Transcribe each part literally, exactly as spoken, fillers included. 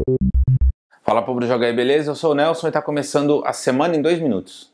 Fala, povo do Joga aí, beleza? Eu sou o Nelson e está começando a semana em dois minutos.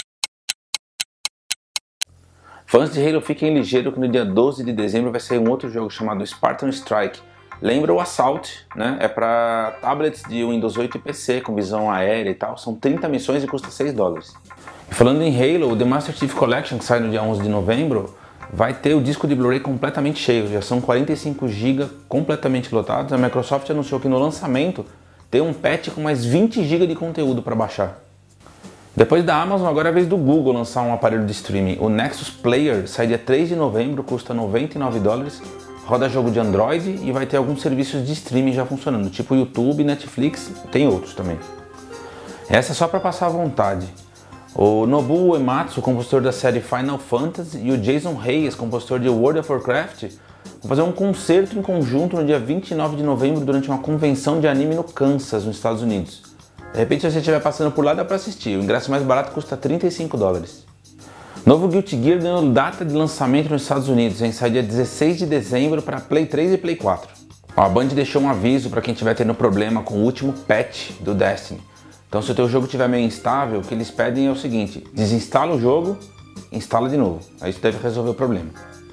Fãs de Halo, fiquem ligeiros que no dia doze de dezembro vai sair um outro jogo chamado Spartan Strike. Lembra o Assault, né? É para tablets de Windows oito e P C com visão aérea e tal. São trinta missões e custa seis dólares. E falando em Halo, o The Master Chief Collection, que sai no dia onze de novembro, vai ter o disco de Blu-ray completamente cheio. Já são quarenta e cinco gigas completamente lotados. A Microsoft anunciou que no lançamento tem um patch com mais vinte gigas de conteúdo para baixar. Depois da Amazon, agora é a vez do Google lançar um aparelho de streaming. O Nexus Player sai dia três de novembro, custa noventa e nove dólares, roda jogo de Android e vai ter alguns serviços de streaming já funcionando, tipo YouTube, Netflix, tem outros também. Essa é só para passar à vontade. O Nobuo Uematsu, compositor da série Final Fantasy, e o Jason Reyes, compositor de World of Warcraft, vão fazer um concerto em conjunto no dia vinte e nove de novembro durante uma convenção de anime no Kansas, nos Estados Unidos. De repente, se você estiver passando por lá, dá para assistir. O ingresso mais barato custa trinta e cinco dólares. Novo Guilty Gear ganhou data de lançamento nos Estados Unidos, hein? Sai dia dezesseis de dezembro para Play três e Play quatro. Ó, a Band deixou um aviso para quem estiver tendo problema com o último patch do Destiny. Então, se o teu jogo estiver meio instável, o que eles pedem é o seguinte: desinstala o jogo, instala de novo. Aí isso deve resolver o problema.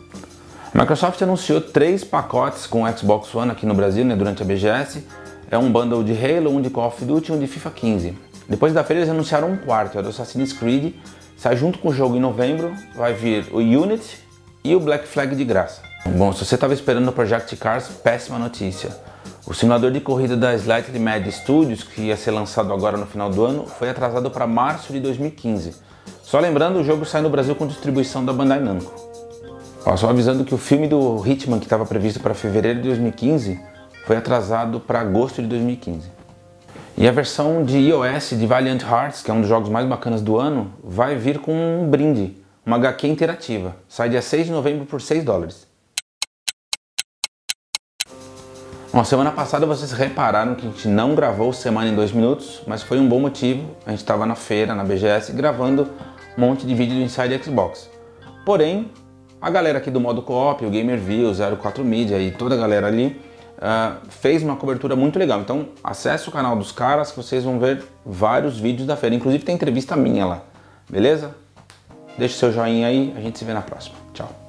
A Microsoft anunciou três pacotes com o Xbox One aqui no Brasil, né, durante a B G S. É um bundle de Halo, um de Call of Duty e um de FIFA quinze. Depois da feira eles anunciaram um quarto, é do Assassin's Creed. Sai junto com o jogo em novembro, vai vir o Unity e o Black Flag de graça. Bom, se você estava esperando o Project Cars, péssima notícia. O simulador de corrida da Slightly Mad Studios, que ia ser lançado agora no final do ano, foi atrasado para março de dois mil e quinze. Só lembrando, o jogo sai no Brasil com distribuição da Bandai Namco. Ó, só avisando que o filme do Hitman, que estava previsto para fevereiro de dois mil e quinze, foi atrasado para agosto de dois mil e quinze. E a versão de iOS de Valiant Hearts, que é um dos jogos mais bacanas do ano, vai vir com um brinde, uma H Q interativa. Sai dia seis de novembro por seis dólares. Bom, semana passada vocês repararam que a gente não gravou Semana em dois minutos, mas foi um bom motivo. A gente estava na feira, na B G S, gravando um monte de vídeo do Inside Xbox. Porém, a galera aqui do modo co-op, o GamerView, o zero quatro Media e toda a galera ali, uh, fez uma cobertura muito legal. Então, acesse o canal dos caras que vocês vão ver vários vídeos da feira. Inclusive tem entrevista minha lá, beleza? Deixa o seu joinha aí, a gente se vê na próxima. Tchau.